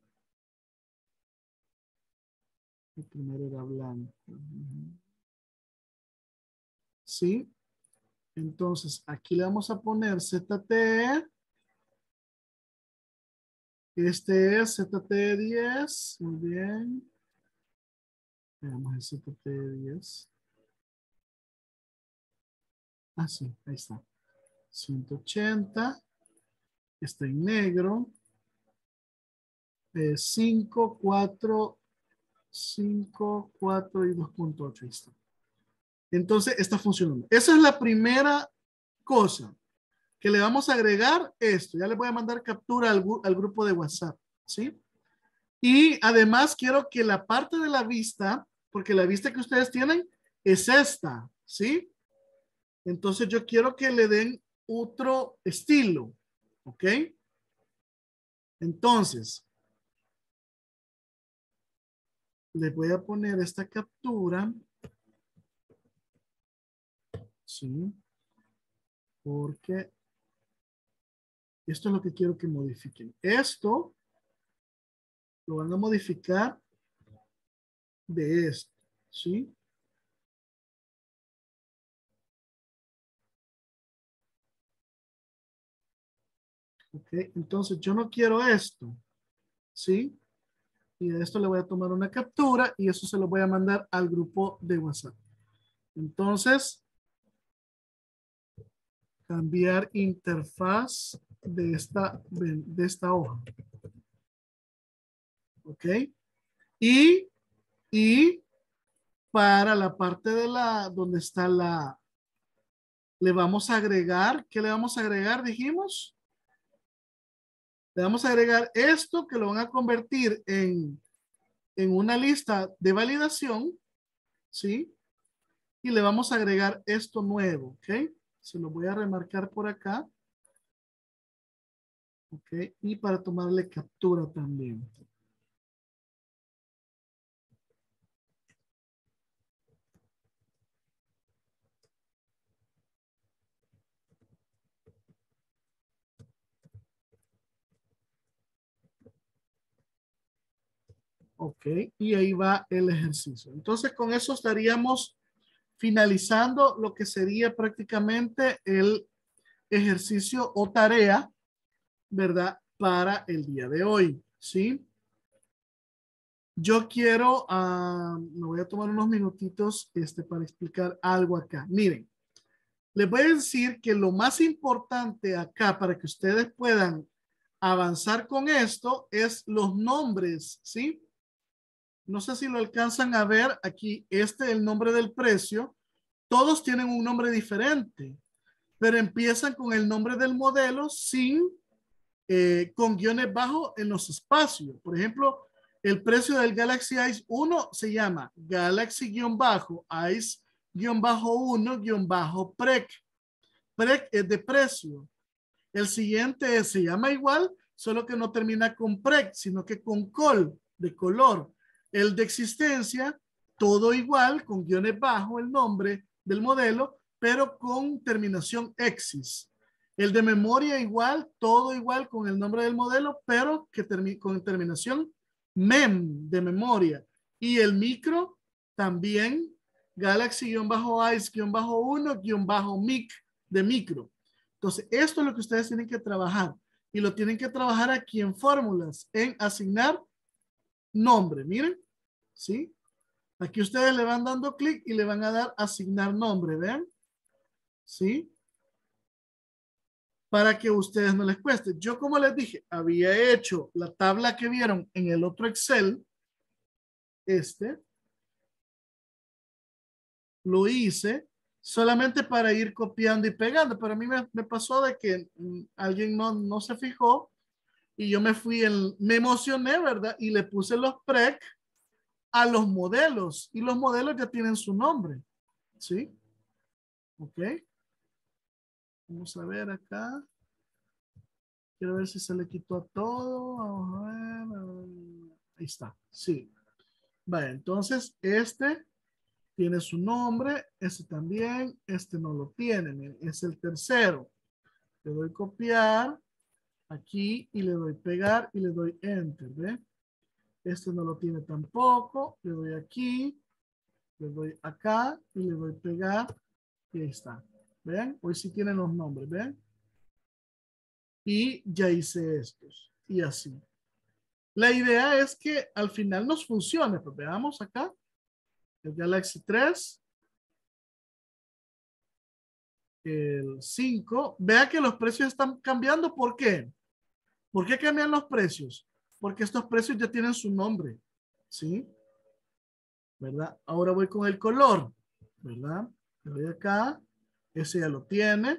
El primero era blanco. ¿Sí? Entonces, aquí le vamos a poner ZTE. Este es ZTE10. Muy bien. Veamos el ZTE10. Ah, sí, ahí está. 180. Está en negro. 5, 4, 5, 4 y 2.8. Ahí está. Entonces, está funcionando. Esa es la primera cosa que le vamos a agregar esto. Ya le voy a mandar captura al grupo de WhatsApp, ¿sí? Y además quiero que la parte de la vista, porque la vista que ustedes tienen es esta, ¿sí? Entonces yo quiero que le den otro estilo, ¿ok? Entonces, le voy a poner esta captura, ¿sí? Porque esto es lo que quiero que modifiquen. Esto lo van a modificar de esto, ¿sí? Ok, entonces yo no quiero esto, ¿sí? Y de esto le voy a tomar una captura y eso se lo voy a mandar al grupo de WhatsApp. Entonces, cambiar interfaz de esta hoja. ¿Ok? Y para la parte de donde está le vamos a agregar, ¿qué le vamos a agregar? Dijimos. Le vamos a agregar esto que lo van a convertir en una lista de validación, ¿sí? Y le vamos a agregar esto nuevo, ¿ok? Se lo voy a remarcar por acá. ¿Ok? Y para tomarle captura también. Ok, y ahí va el ejercicio. Entonces, con eso estaríamos finalizando lo que sería prácticamente el ejercicio o tarea, ¿verdad? Para el día de hoy, ¿sí? Yo quiero, me voy a tomar unos minutitos para explicar algo acá. Miren, les voy a decir que lo más importante acá para que ustedes puedan avanzar con esto es los nombres, ¿sí? No sé si lo alcanzan a ver aquí, el nombre del precio. Todos tienen un nombre diferente, pero empiezan con el nombre del modelo con guiones bajos en los espacios. Por ejemplo, el precio del Galaxy Ice 1 se llama Galaxy-Ice-1-PREC. PREC es de precio. El siguiente se llama igual, solo que no termina con prec, sino que con col, de color. El de existencia, todo igual, con guiones bajo, el nombre del modelo, pero con terminación exis. El de memoria igual, todo igual con el nombre del modelo, pero que con terminación mem, de memoria. Y el micro también, Galaxy-Ice-1-mic de micro. Entonces, esto es lo que ustedes tienen que trabajar. Y lo tienen que trabajar aquí en fórmulas, en asignar nombre. Miren, ¿sí? Aquí ustedes le van dando clic y le van a dar asignar nombre, ¿ven? ¿Sí? Para que a ustedes no les cueste. Yo, como les dije, había hecho la tabla que vieron en el otro Excel. Lo hice solamente para ir copiando y pegando, pero a mí me pasó de que alguien no se fijó y yo me emocioné, ¿verdad? Y le puse los prec a los modelos y los modelos ya tienen su nombre, ¿sí? Ok. Vamos a ver acá. Quiero ver si se le quitó a todo. Vamos a ver. Ahí está, sí. Vale, entonces tiene su nombre, este también, este no lo tiene, miren, es el tercero. Le doy copiar aquí y le doy pegar y le doy enter, ¿ve? Este no lo tiene tampoco, le doy aquí, le doy acá y le doy pegar y ahí está. ¿Ven? Hoy sí tienen los nombres, ¿ven? Y ya hice estos y así. La idea es que al final nos funcione, pues veamos acá, el Galaxy 3. El 5, vea que los precios están cambiando. ¿Por qué? ¿Por qué cambian los precios? Porque estos precios ya tienen su nombre, ¿sí? ¿Verdad? Ahora voy con el color, ¿verdad? Le doy acá, ese ya lo tiene.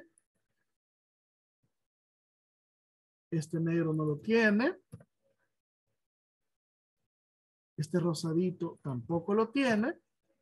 Este negro no lo tiene. Este rosadito tampoco lo tiene.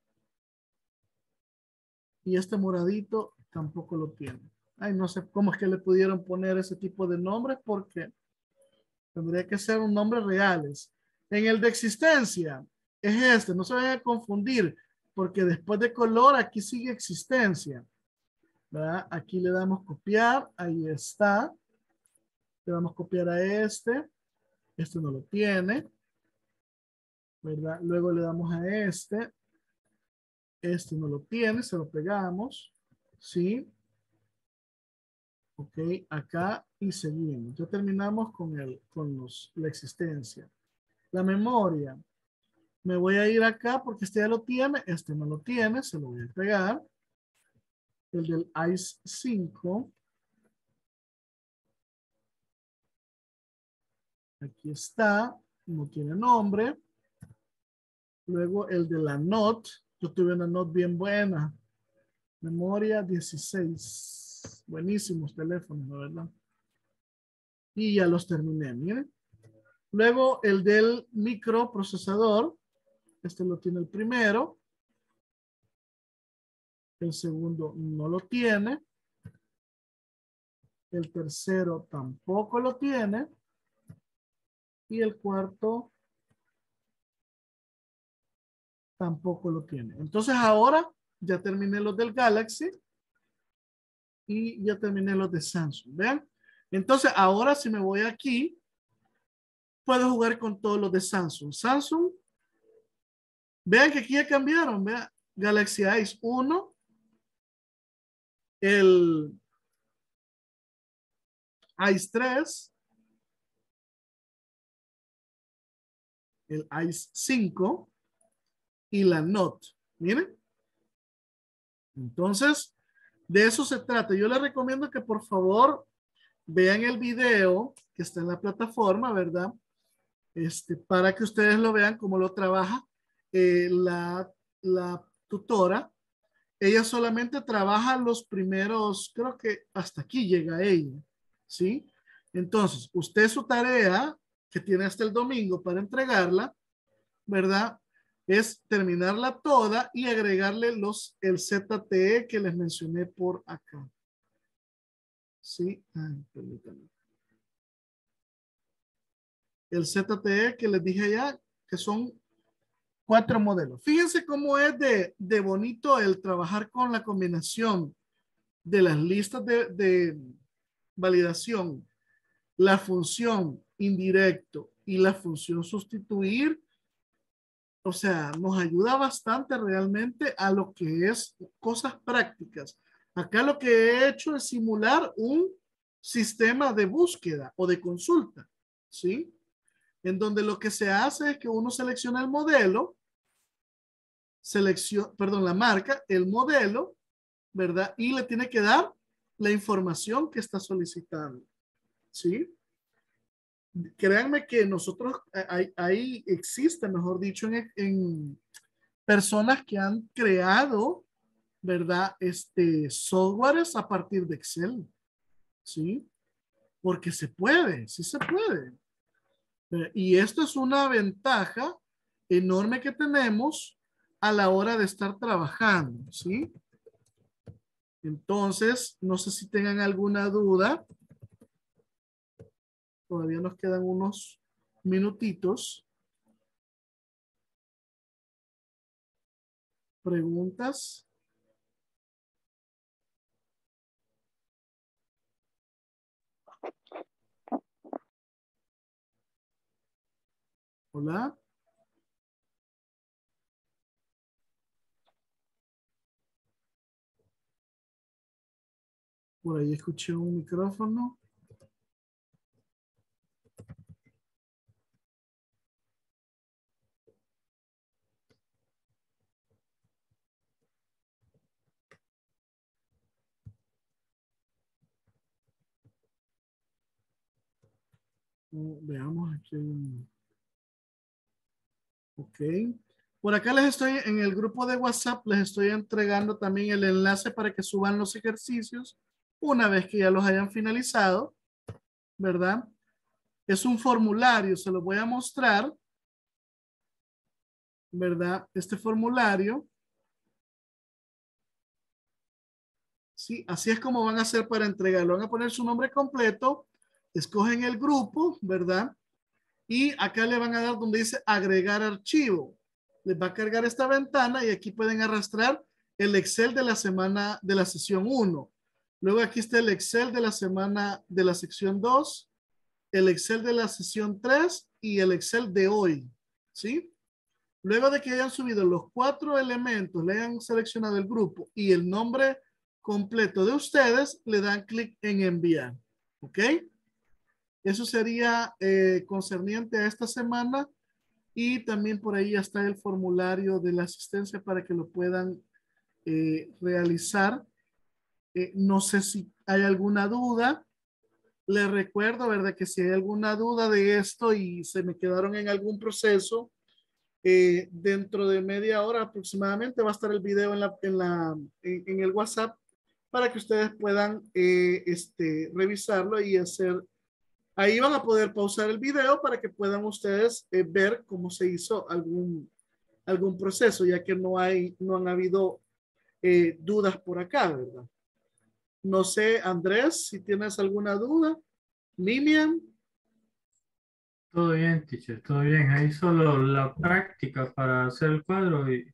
Y este moradito tampoco lo tiene. Ay, no sé cómo es que le pudieron poner ese tipo de nombres porque tendría que ser un nombre reales. En el de existencia es este, no se vayan a confundir, porque después de color aquí sigue existencia. ¿Verdad? Aquí le damos copiar, ahí está. Le damos copiar a este no lo tiene. ¿Verdad? Luego le damos a este no lo tiene, se lo pegamos. ¿Sí? Ok, acá y seguimos. Ya terminamos con la existencia. La memoria. Me voy a ir acá porque este ya lo tiene, este no lo tiene, se lo voy a pegar. El del ICE 5. Aquí está, no tiene nombre. Luego el de la NOT. Yo tuve una NOT bien buena. Memoria 16. Buenísimos teléfonos, la verdad. Y ya los terminé, miren. Luego el del microprocesador. Este lo tiene el primero. El segundo no lo tiene. El tercero tampoco lo tiene. Y el cuarto tampoco lo tiene. Entonces ahora ya terminé los del Galaxy. Y ya terminé los de Samsung. Vean. Entonces ahora si me voy aquí, puedo jugar con todos los de Samsung. Samsung. Vean que aquí ya cambiaron. Vean. Galaxy Ice 1. El Ice 3. El Ice 5. Y la Note. Miren. Entonces, de eso se trata. Yo les recomiendo que por favor vean el video que está en la plataforma, ¿verdad? Para que ustedes lo vean cómo lo trabaja la tutora. Ella solamente trabaja los primeros, creo que hasta aquí llega ella, ¿sí? Entonces, usted su tarea, que tiene hasta el domingo para entregarla, ¿verdad? Es terminarla toda y agregarle el ZTE que les mencioné por acá. ¿Sí? Ay, permítanme. el ZTE que les dije ya, que son 4 modelos. Fíjense cómo es de bonito el trabajar con la combinación de las listas de validación, la función indirecto y la función sustituir. O sea, nos ayuda bastante realmente a lo que es cosas prácticas. Acá lo que he hecho es simular un sistema de búsqueda o de consulta, ¿sí? En donde lo que se hace es que uno selecciona el modelo, la marca, el modelo, ¿verdad? Y le tiene que dar la información que está solicitando, ¿sí? Créanme que nosotros, ahí existe, mejor dicho, en personas que han creado, ¿verdad? Softwares a partir de Excel, ¿sí? Porque se puede, sí se puede. Y esto es una ventaja enorme que tenemos a la hora de estar trabajando, ¿sí? Entonces, no sé si tengan alguna duda. Todavía nos quedan unos minutitos. ¿Preguntas? Hola. Por ahí escuché un micrófono. Veamos aquí. Ok. Por acá les estoy, en el grupo de WhatsApp, les estoy entregando también el enlace para que suban los ejercicios una vez que ya los hayan finalizado, ¿verdad? Es un formulario, se lo voy a mostrar, ¿verdad? Este formulario. Sí, así es como van a hacer para entregarlo. Van a poner su nombre completo, escogen el grupo, ¿verdad? Y acá le van a dar donde dice agregar archivo. Les va a cargar esta ventana y aquí pueden arrastrar el Excel de la semana de la sesión 1. Luego aquí está el Excel de la semana de la sección 2, el Excel de la sesión 3 y el Excel de hoy. ¿Sí? Luego de que hayan subido los 4 elementos, le hayan seleccionado el grupo y el nombre completo de ustedes, le dan clic en enviar. ¿Ok? Eso sería concerniente a esta semana y también por ahí está el formulario de la asistencia para que lo puedan realizar. No sé si hay alguna duda. Les recuerdo, ¿verdad? Que si hay alguna duda de esto y se me quedaron en algún proceso, dentro de media hora aproximadamente va a estar el video en el WhatsApp para que ustedes puedan revisarlo y hacer. Ahí van a poder pausar el video para que puedan ustedes ver cómo se hizo algún proceso, ya que no han habido dudas por acá, ¿verdad? No sé, Andrés, si tienes alguna duda. Mimian. Todo bien, teacher, todo bien. Ahí solo la práctica para hacer el cuadro y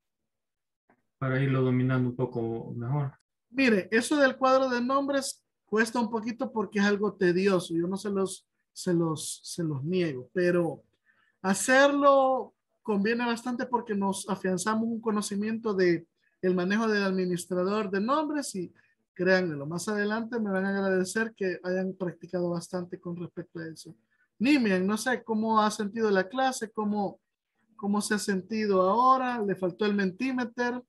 para irlo dominando un poco mejor. Mire, eso del cuadro de nombres cuesta un poquito porque es algo tedioso. Yo no se los niego, pero hacerlo conviene bastante porque nos afianzamos un conocimiento de el manejo del administrador de nombres y créanmelo, más adelante me van a agradecer que hayan practicado bastante con respecto a eso. Nimian, no sé cómo ha sentido la clase, cómo se ha sentido ahora, le faltó el Mentimeter.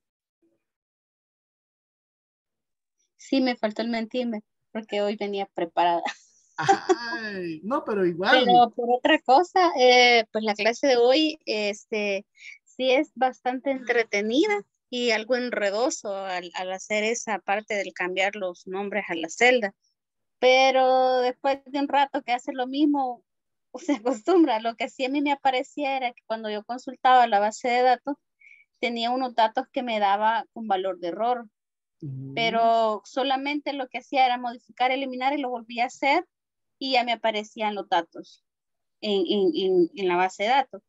Sí, me faltó el mentirme porque hoy venía preparada. Ay, no, pero igual. Pero por otra cosa, pues la clase de hoy, sí es bastante entretenida y algo enredoso al hacer esa parte del cambiar los nombres a la celda. Pero después de un rato que hace lo mismo, se acostumbra. Lo que sí a mí me aparecía era que cuando yo consultaba la base de datos, tenía unos datos que me daba un valor de error, pero solamente lo que hacía era modificar, eliminar y lo volvía a hacer y ya me aparecían los datos. en la base de datos.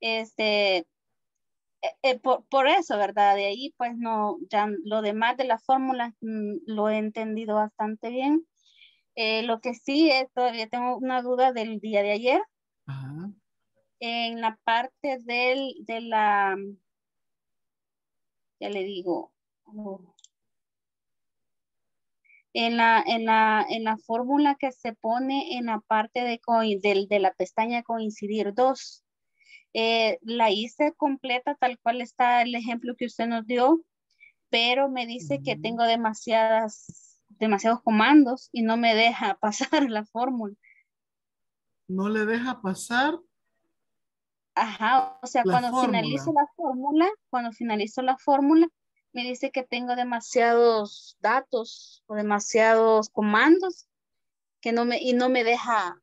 Por eso, ¿verdad? De ahí, pues no, ya lo demás de las fórmulas lo he entendido bastante bien. Lo que sí es, todavía tengo una duda del día de ayer. Ajá. En la parte de la, ya le digo, en la fórmula que se pone en la parte de la pestaña coincidir 2. La hice completa tal cual está el ejemplo que usted nos dio, pero me dice que tengo demasiados comandos y no me deja pasar la fórmula. No le deja pasar Ajá, o sea, la fórmula. cuando finalizo la fórmula, me dice que tengo demasiados datos o demasiados comandos que no me deja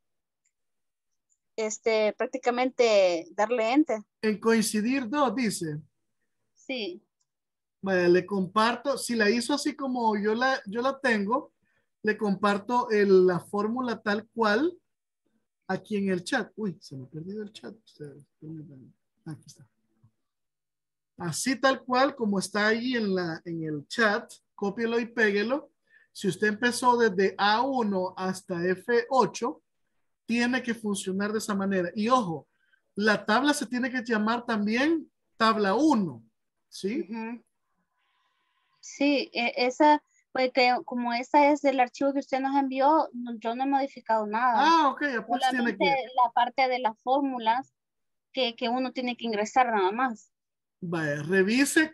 prácticamente darle enter. En coincidir 2, dice. Sí. Vaya, le comparto, si la hizo así como yo la tengo, le comparto la fórmula tal cual aquí en el chat. Uy, se me ha perdido el chat. Aquí está. Así tal cual como está ahí en el chat, cópielo y péguelo. Si usted empezó desde A1 hasta F8, tiene que funcionar de esa manera. Y ojo, la tabla se tiene que llamar también tabla 1, ¿sí? Uh-huh. Sí, esa, porque como esa es del archivo que usted nos envió, yo no he modificado nada. Ah, ok, pues tiene Solamente que... la parte de las fórmulas que uno tiene que ingresar nada más. Vaya, revise,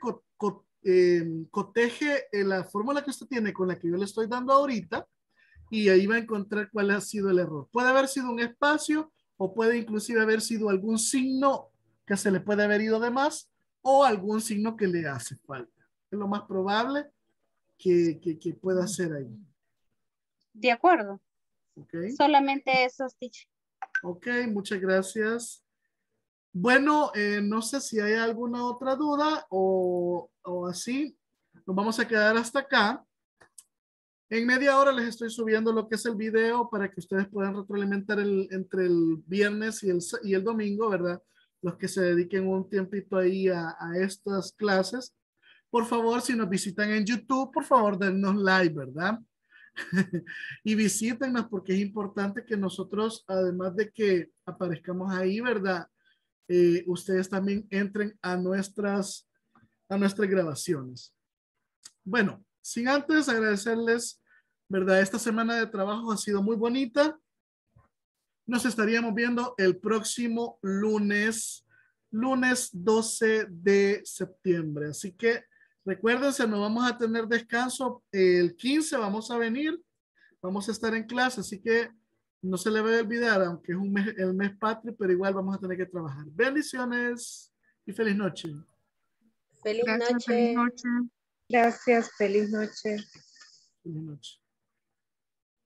coteje la fórmula que usted tiene con la que yo le estoy dando ahorita y ahí va a encontrar cuál ha sido el error. Puede haber sido un espacio o puede inclusive haber sido algún signo que se le puede haber ido de más o algún signo que le hace falta. Es lo más probable que pueda ser ahí. De acuerdo. Okay. Solamente eso, teacher. Ok, muchas gracias. Bueno, no sé si hay alguna otra duda o así. Nos vamos a quedar hasta acá. En media hora les estoy subiendo lo que es el video para que ustedes puedan retroalimentar entre el viernes y el domingo, ¿verdad? Los que se dediquen un tiempito ahí a estas clases. Por favor, si nos visitan en YouTube, por favor, dennos like, ¿verdad? Y visítenos porque es importante que nosotros, además de que aparezcamos ahí, ¿verdad? Ustedes también entren a nuestras grabaciones. Bueno, sin antes agradecerles, ¿verdad? Esta semana de trabajo ha sido muy bonita. Nos estaríamos viendo el próximo lunes 12 de septiembre. Así que recuérdense, no vamos a tener descanso. El 15 vamos a venir, vamos a estar en clase, así que no se le va a olvidar, aunque es el mes patrio, pero igual vamos a tener que trabajar. Bendiciones y feliz noche. Feliz Gracias, noche. feliz noche. Gracias, feliz noche. Feliz noche.